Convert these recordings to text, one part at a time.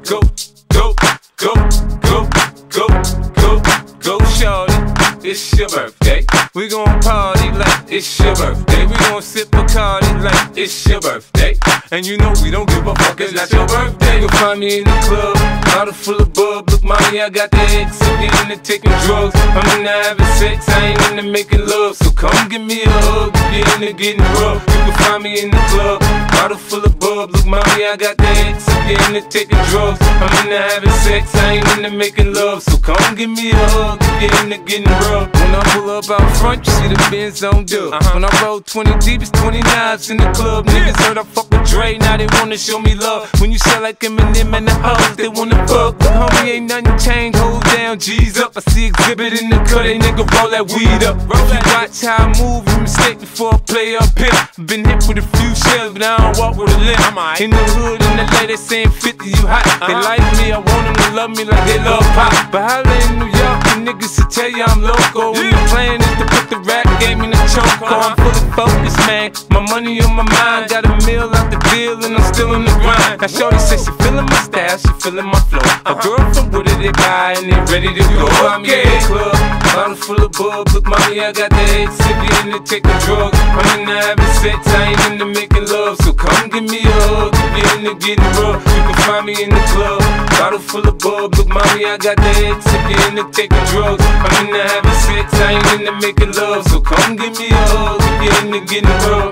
Go, go, go, go, go, go, go, shorty. It's your birthday. We gon' party like it's your birthday. We gon' sip Bacardi like it's your birthday. And you know we don't give a fuck, it's not your birthday. You'll find me in the club, bottle full of bub. Look, mommy, I got the X, I'm into taking drugs. I'm into having sex, I ain't into making love. So come give me a hug, if you're into getting rough. You can find me in the club, bottle full of bub. Look, mommy, I got the X, I'm into taking drugs. I'm into having sex, I ain't into making love. So come give me a hug, if you're into getting rough. When I pull up out front, you see the Benz on dub. When I roll 20 deep, it's 20 knives in the club. Niggas heard I fuck with Dre, now they wanna show me love. When you sell like Eminem and the hoes, they wanna fuck. But homie, ain't nothing changed, hold down, G's up. I see exhibit in the cut, they nigga roll that weed up. If you watch how I move, you mistake before I play up here. Been hit with a few shells, but I don't walk with a limp. In the hood, in the LA, they saying 50, you hot. They like me, I want them to love me like they love pop. But holla in New York, the niggas will tell you I'm loco. When the plan is to put the rap game in the choke. I'm fully focused, man. My money on my mind, got a meal out the deal, and I'm still in the grind. Now shorty says she feeling my style, she feeling my flow. A girl from Wooded, they buy and they ready to go. I'm in the club, bottle full of bub. Look, mommy, I got the X, if you're into taking drugs. I'm into having sex, I ain't into making love. So come give me a hug, if you're into getting rough. You can find me in the club, bottle full of bub. Look, mommy, I got the X, if you're into taking drugs. I'm into having sex, I ain't into making love. So come give me a hug, if you're into getting rough.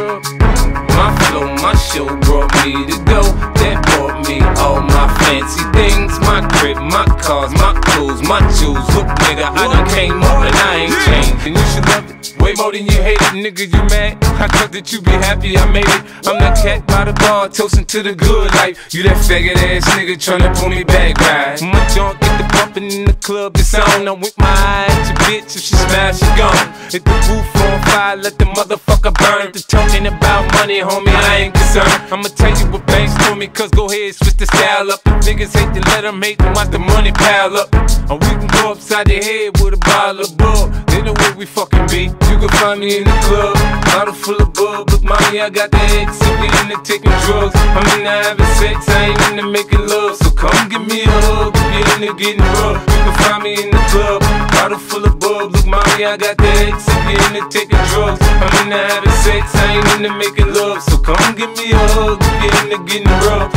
My flow, my show brought me to go. That brought me all my fancy things. My crib, my cars, my clothes, my jewels. Look, nigga, I done came up and I ain't changed. And you should love it way more than you hate it, nigga, you mad? I thought that you be happy I made it. I'm that cat by the bar, toasting to the good life. You that faggot ass nigga tryna pull me back, right? My junk get the bumpin' in the club, it's on. I wink my eye at your bitch, if she smash, she gone. Hit the roof on fire, let the motherfucker burn. The talking about money, homie, I ain't concerned. I'ma tell you what banks told me, cause go ahead, switch the style up. If niggas hate to let them hate, then watch the money pile up. Or we can go upside their head with a bottle of bub. They know where we fucking be. You can find me in the club, bottle full of bub. Look, mommy, I got the X, if you're into taking drugs. I'm into having sex, I ain't into making love. So come give me a hug, if you're into getting rough. You can find me in the club, bottle full of bub. Look, mommy, I got the X, if you're into taking drugs. I'm into having sex, I ain't into making love. So come give me a hug, if you're into getting rough.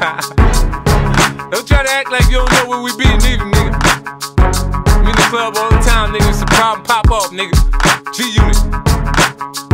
Don't try to act like you don't know where we be, neither, nigga. We in the club all the time, nigga. It's a problem, pop off, nigga. G-Unit.